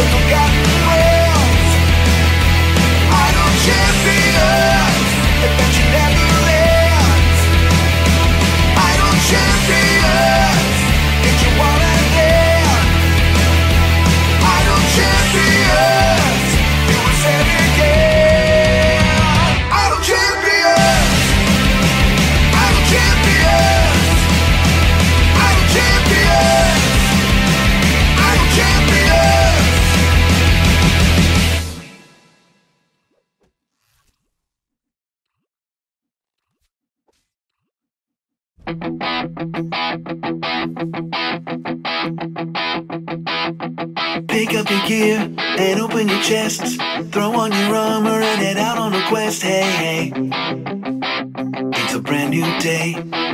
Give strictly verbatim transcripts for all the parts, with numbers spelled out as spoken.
Pick up your gear and open your chests. Throw on your armor and head out on a quest. Hey, hey, it's a brand new day.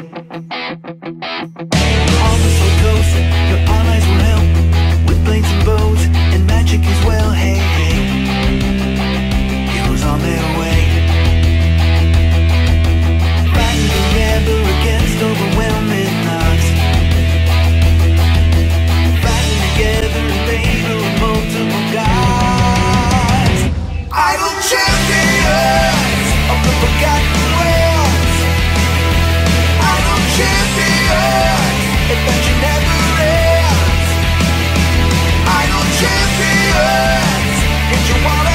On the slow coast, your allies will help with blades and bows and magic as well. Hey, hey, heroes on their way. Fighting together against overwhelming odds. Fighting together in favor of multiple gods. Idle champions of the forgotten realms. Idle champions, adventure never ends. Idle champions, get your wallet.